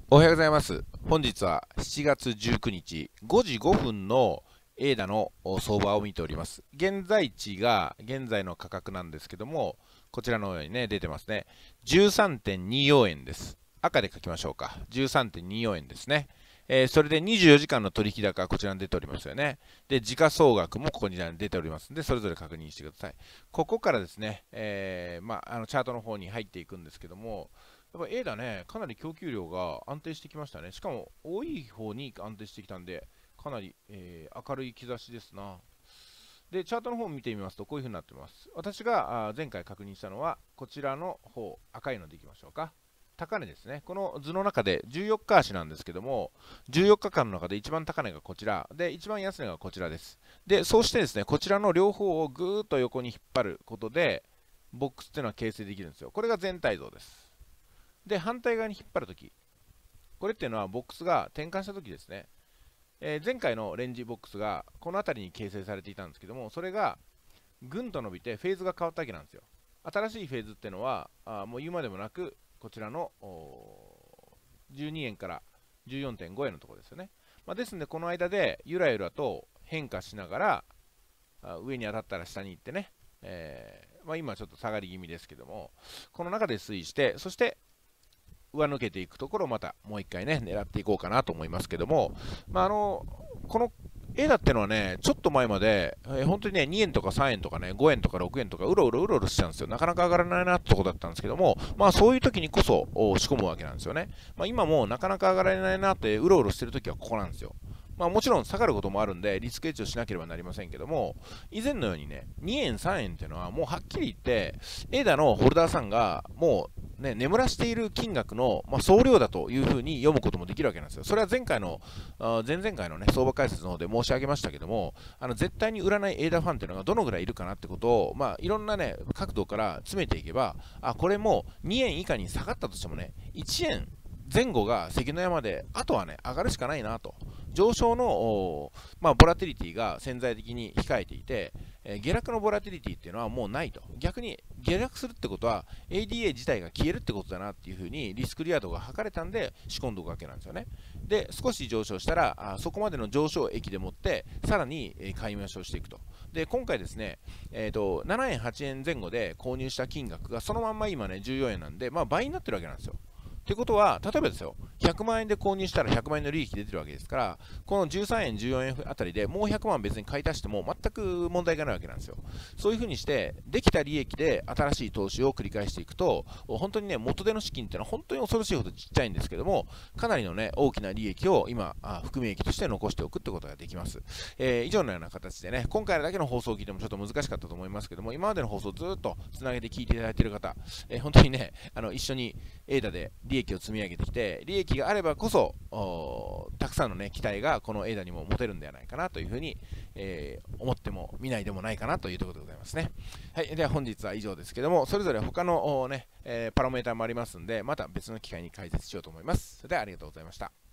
おはようございます。本日は7月19日5時5分のエーダの相場を見ております。現在地が現在の価格なんですけども、こちらのようにね、出てますね。13.24 円です。赤で書きましょうか。13.24 円ですね。それで24時間の取引高はこちらに出ておりますよね。で、時価総額もここに出ておりますので、それぞれ確認してください。ここからですね、チャートの方に入っていくんですけども、やっぱ A だね、かなり供給量が安定してきましたね。しかも多い方に安定してきたんで、かなり、明るい兆しですな。で、チャートの方を見てみますと、こういう風になってます。私が前回確認したのは、こちらの方、赤いのでいきましょうか。高値ですね。この図の中で14日足なんですけども、14日間の中で一番高値がこちら、で、一番安値がこちらです。で、そうしてですね、こちらの両方をぐーっと横に引っ張ることで、ボックスっていうのは形成できるんですよ。これが全体像です。で、反対側に引っ張るとき、これっていうのはボックスが転換したときですね。前回のレンジボックスがこの辺りに形成されていたんですけども、それがぐんと伸びてフェーズが変わったわけなんですよ。新しいフェーズっていうのは、もう言うまでもなく、こちらの12円から14.5円のところですよね。ですので、この間でゆらゆらと変化しながら、上に当たったら下に行ってね、今ちょっと下がり気味ですけども、この中で推移して、そして上抜けていくところをまたもう一回ね、狙っていこうかなと思いますけども、このエダってのはね、ちょっと前まで、本当にね、2円とか3円とかね、5円とか6円とか、うろうろしちゃうんですよ。なかなか上がらないなってとこだったんですけども、そういう時にこそ仕込むわけなんですよね。今もなかなか上がらないなって、うろうろしてる時はここなんですよ。もちろん下がることもあるんで、リスクエッジをしなければなりませんけども、以前のようにね、2円、3円っていうのは、もうはっきり言って、エダのホルダーさんが、もうね、眠らしている金額の、総量だというふうに読むこともできるわけなんですよ。それは前回の、前々回のね、相場解説の方で申し上げましたけども、絶対に売らないエダファンっていうのがどのぐらいいるかなってことを、いろんなね、角度から詰めていけば、これも2円以下に下がったとしてもね、1円前後が関の山で、あとはね、上がるしかないなと。上昇の、ボラティリティが潜在的に控えていて、下落のボラティリティっていうのはもうないと。逆に下落するってことは ADA 自体が消えるってことだなっていうふうにリスクリワードが測れたんで仕込んでおくわけなんですよね。で、少し上昇したらそこまでの上昇益でもってさらに買い増しをしていくと。で、今回ですね、7円、8円前後で購入した金額がそのまんま今ね、14円なんで、倍になってるわけなんですよ。ってことは、例えばですよ、100万円で購入したら100万円の利益出てるわけですから、この13円、14円あたりでもう100万別に買い足しても全く問題がないわけなんですよ。そういうふうにして、できた利益で新しい投資を繰り返していくと、本当にね、元手の資金っていうのは本当に恐ろしいほどちっちゃいんですけども、かなりのね、大きな利益を今、含み益として残しておくってことができます。以上のような形でね、今回だけの放送を聞いてもちょっと難しかったと思いますけども、今までの放送をずっとつなげて聞いていただいている方、本当にね、一緒にエーダで利益を積み上げてきて、利益があればこそ、たくさんの、ね、期待がこのエーダにも持てるんではないかなというふうに、思っても見ないでもないかなというところでございますね。はい、では本日は以上ですけども、それぞれ他の、パラメーターもありますんで、また別の機会に解説しようと思います。それではありがとうございました。